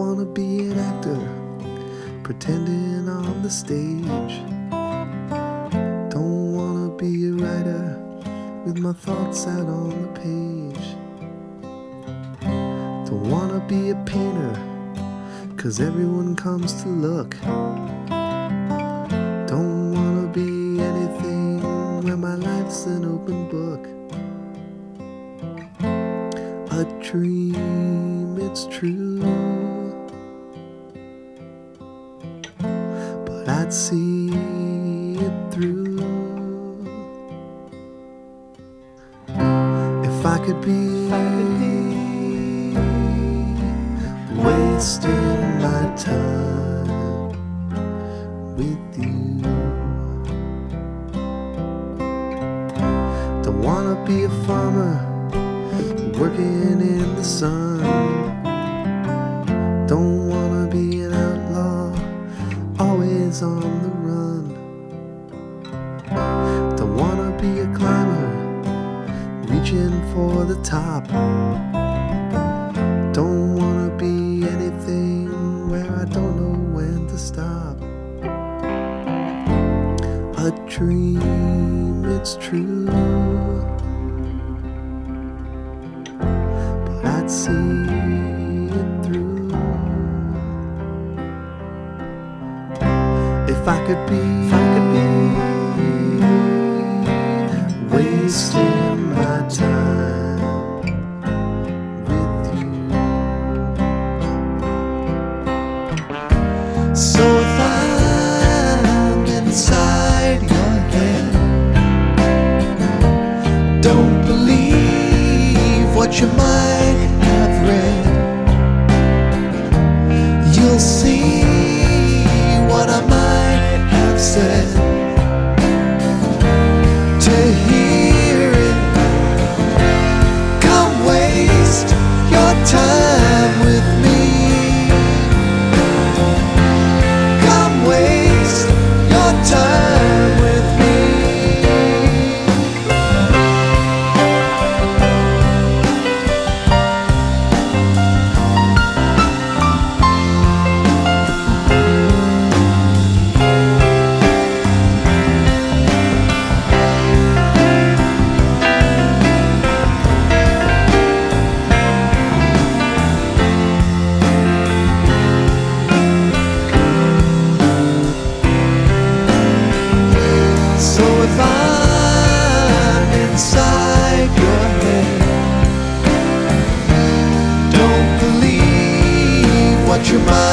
wanna be an actor, pretending on the stage. Don't wanna be a writer, with my thoughts out on the page. Don't wanna be a painter, 'cause everyone comes to look. Don't wanna be anything where my life's an open book. A dream, it's true, but I'd see it through if I could be wasting my time with you. Don't wanna be a farmer working in the sun. Don't wanna be an outlaw, always on the run. Don't wanna be a climber, reaching for the top. Don't wanna be anything where I don't know when to stop. A dream, it's true, but I'd see it through if I could be wasting my time with you. So if I'm inside your head, don't believe what you might have read. You'll see what I might have said. To hear it, come waste your time with me. Come waste your time with me. So if I'm inside your head, don't believe what you might